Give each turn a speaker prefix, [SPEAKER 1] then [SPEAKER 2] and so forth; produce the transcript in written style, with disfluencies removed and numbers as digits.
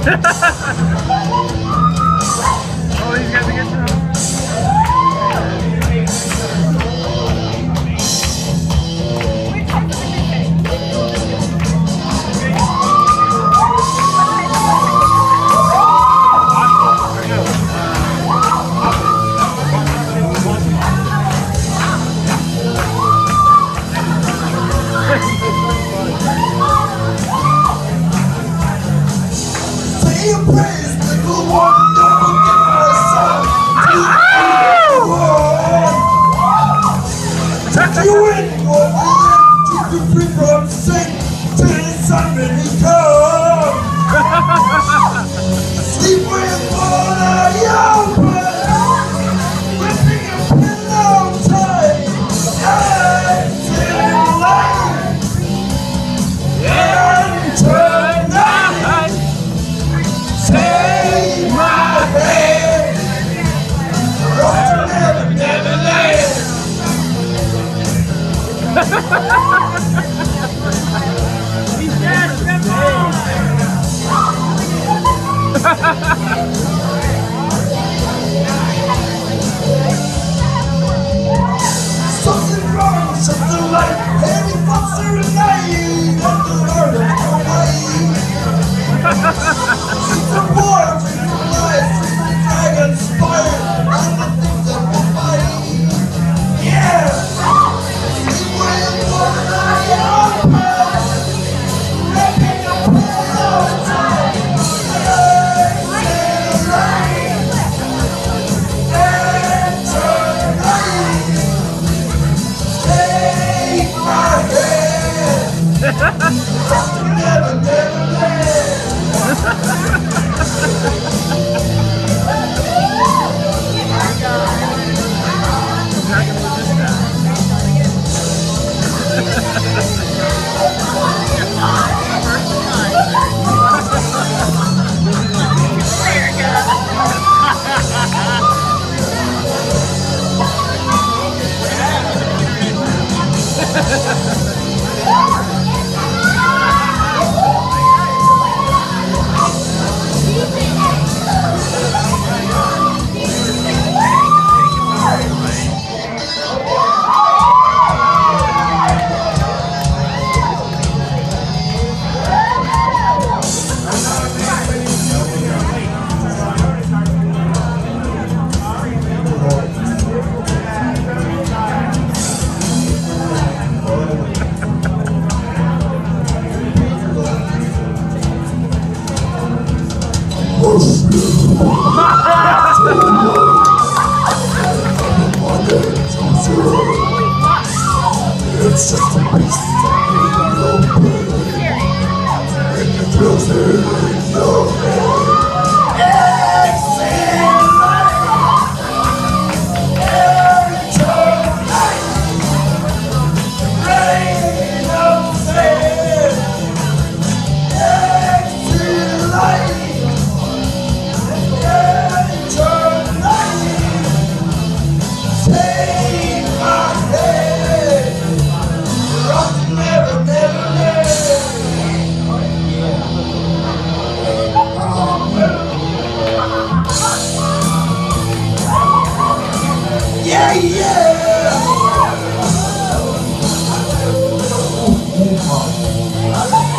[SPEAKER 1] Oh, he's got the guitar.
[SPEAKER 2] You ain't going to be free from sin till the sun really comes. Sleep with all of your blood, ripping your pillow tight, and tonight, take my hand, rock to never, never land.
[SPEAKER 1] He's dead, Stephan!
[SPEAKER 2] Something wrong, something right, heavy thoughts are night, and the heart of Hawaii. She's a war, she's a life, she's a dragon spire, and the things that will fight. Yeah! Never, never It's just a piece of your brain, and it feels in your head. Yeah!